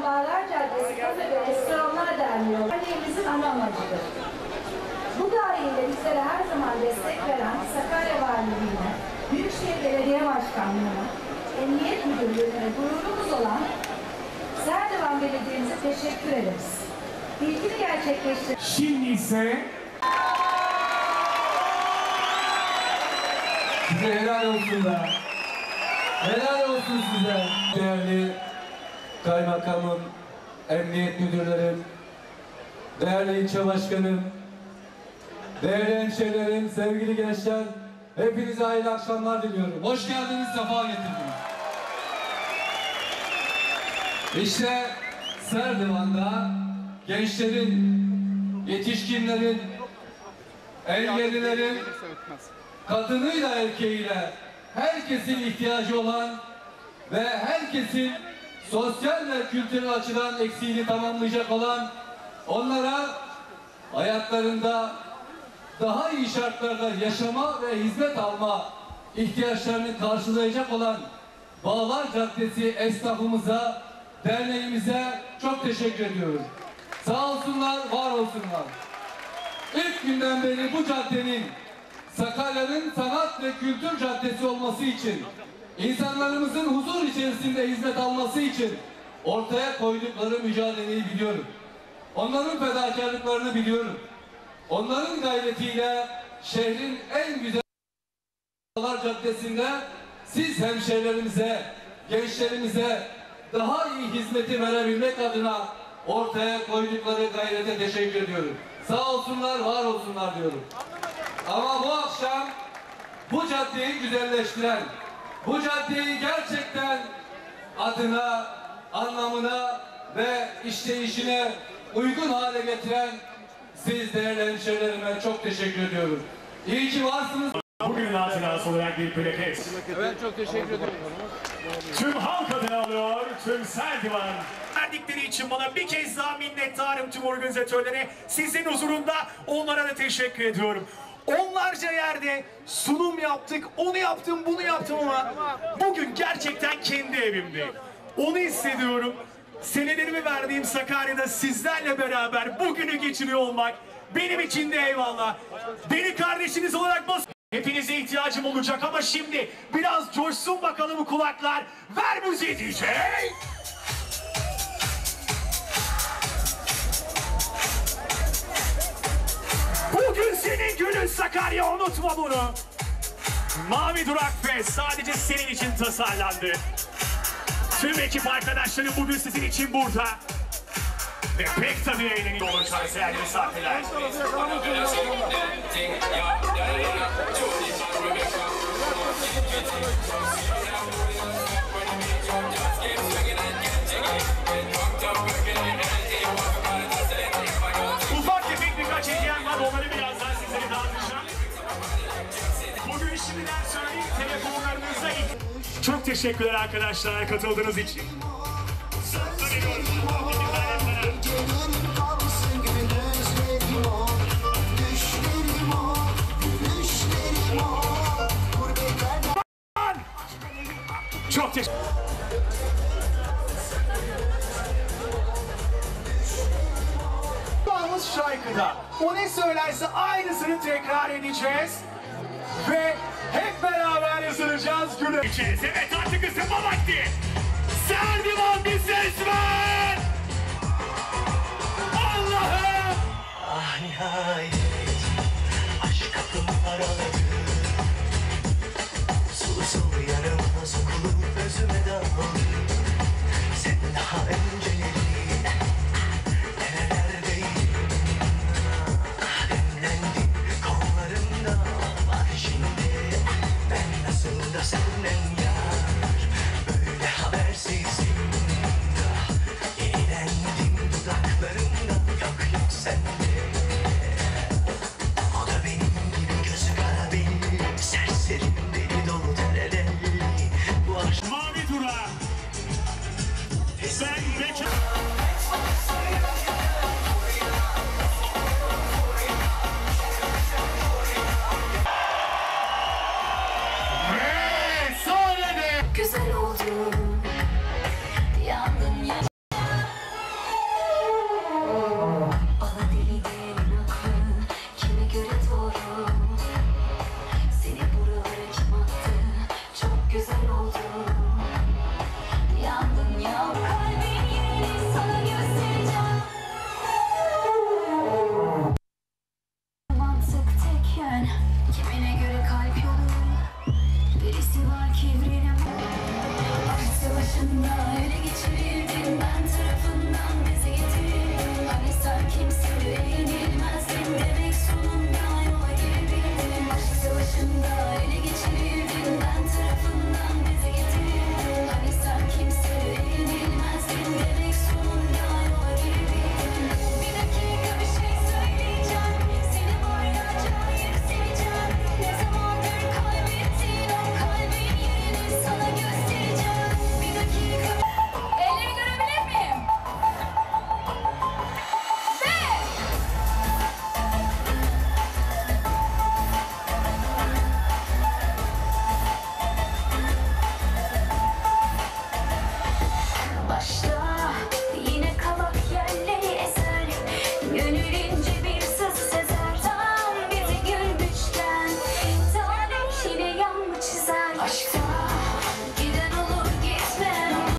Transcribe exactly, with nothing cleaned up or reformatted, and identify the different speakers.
Speaker 1: Bağlar Caddesi Kafe ve Restoranlar Derneği derneğimizin ana amacıdır. Bu gayeyle bizlere her zaman destek veren Sakarya Valiliğine, Büyükşehir Belediye Başkanlığı'na, Emniyet Müdürlüğü'ne gururumuz olan Serdivan Belediye'mize teşekkür ederiz. İlgili gerçekleştir.
Speaker 2: Şimdi ise
Speaker 3: size helal olsun da. Helal olsun size. Değerli kaymakamım, emniyet müdürlerim, değerli ilçe başkanım, değerli hemşehrilerim, sevgili gençler, hepinize hayırlı akşamlar diliyorum. Hoş geldiniz, sefa getirdiniz. İşte Serdivan'da gençlerin, yetişkinlerin, engellilerin, kadınıyla erkeğiyle herkesin ihtiyacı olan ve herkesin sosyal ve kültürel açıdan eksiğini tamamlayacak olan, onlara hayatlarında daha iyi şartlarda yaşama ve hizmet alma ihtiyaçlarını karşılayacak olan Bağlar Caddesi esnafımıza, derneğimize çok teşekkür ediyorum. Sağ olsunlar, var olsunlar. İlk günden beri bu caddenin Sakarya'nın sanat ve kültür caddesi olması için, insanlarımızın huzur içerisinde hizmet alması için ortaya koydukları mücadeleyi biliyorum. Onların fedakarlıklarını biliyorum. Onların gayretiyle şehrin en güzel Bağlar Caddesi'nde siz hemşehrilerimize, gençlerimize daha iyi hizmeti verebilmek adına ortaya koydukları gayrete teşekkür ediyorum. Sağ olsunlar, var olsunlar diyorum. Ama bu akşam bu caddeyi güzelleştiren, bu caddeyi gerçekten adına, anlamına ve işleyişine uygun hale getiren siz değerli hemşehrilerime çok teşekkür ediyorum. İyi ki varsınız.
Speaker 2: Bugünün hatırası olarak bir plaket.
Speaker 3: Evet, çok teşekkür ederim.
Speaker 2: Tüm halk adına alıyor, tüm Serdivan.
Speaker 4: Verdikleri için bana bir kez daha minnettarım tüm organizatörlere. Sizin huzurunda onlara da teşekkür ediyorum. Onlarca yerde sunum yaptık, onu yaptım, bunu yaptım ama bugün gerçekten kendi evimde. Onu hissediyorum. Senelerimi verdiğim Sakarya'da sizlerle beraber bugünü geçiriyor olmak benim için de eyvallah. Beni kardeşiniz olarak basın. Hepinize ihtiyacım olacak ama şimdi biraz coşsun bakalım kulaklar. Ver müziği D J. Bugün senin günün Sakarya, unutma bunu. Mavi Durak Fest sadece senin için tasarlandı. Tüm ekip arkadaşlarım bugün sizin için burada. Ve pek tabii eğleniyor olacağız değerli misafirler. Ufak tefek birkaç hediyem var, onları birazdan sizlere dağıtacağım. Bugün şimdiden söyleyeyim, telefonlarınızda ilk... Çok teşekkürler arkadaşlar katıldığınız için. Çok teşekkür ederim. Şarkıda o ne söylerse aynısını tekrar edeceğiz ve hep beraber ısınacağız, güleceğiz. Evet, artık ısınma vakti. Serdivan bir ses